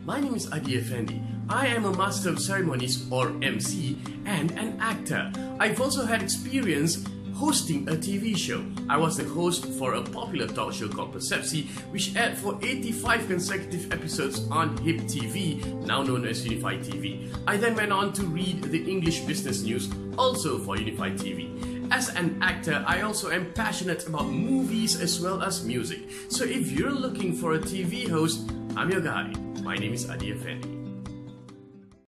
My name is Afendi. I am a Master of Ceremonies or MC and an actor. I've also had experience hosting a TV show. I was the host for a popular talk show called Percepsi, which aired for 85 consecutive episodes on HIP TV, now known as Unified TV. I then went on to read the English business news, also for Unified TV. As an actor, I also am passionate about movies as well as music. So if you're looking for a TV host, I'm your guy. My name is Afendi.